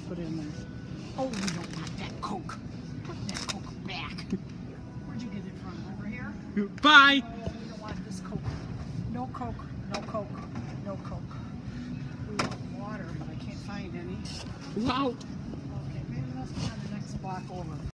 put in there. Oh, we don't want that Coke. Put that Coke back. Where'd you get it from? Over here? Bye. Oh, we don't want this Coke. No Coke. No Coke. No Coke. We want water, but I can't find any. Wow. Okay, maybe let's go on the next block over.